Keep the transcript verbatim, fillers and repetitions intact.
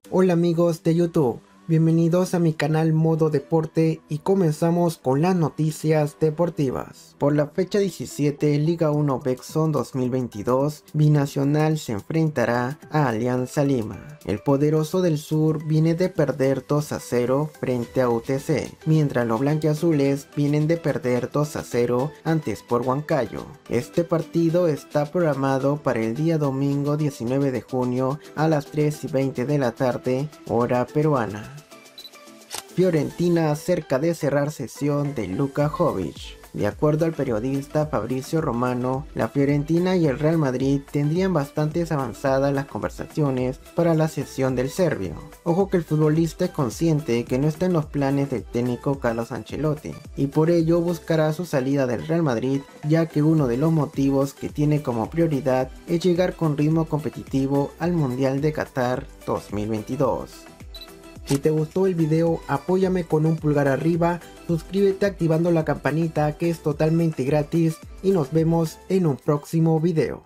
Hola amigos de YouTube, bienvenidos a mi canal Modo Deporte y comenzamos con las noticias deportivas. Por la fecha diecisiete, Liga uno Bexon dos mil veintidós, Binacional se enfrentará a Alianza Lima. El poderoso del sur viene de perder dos a cero frente a U T C, mientras los blanquiazules vienen de perder dos a cero ante Sport Huancayo. Este partido está programado para el día domingo diecinueve de junio a las tres y veinte de la tarde, hora peruana. Fiorentina cerca de cerrar sesión de Luka Jovic. De acuerdo al periodista Fabrizio Romano, la Fiorentina y el Real Madrid tendrían bastantes avanzadas las conversaciones para la cesión del serbio. Ojo que el futbolista es consciente que no está en los planes del técnico Carlos Ancelotti, y por ello buscará su salida del Real Madrid, ya que uno de los motivos que tiene como prioridad es llegar con ritmo competitivo al Mundial de Qatar dos mil veintidós. Si te gustó el video, apóyame con un pulgar arriba, suscríbete activando la campanita que es totalmente gratis y nos vemos en un próximo video.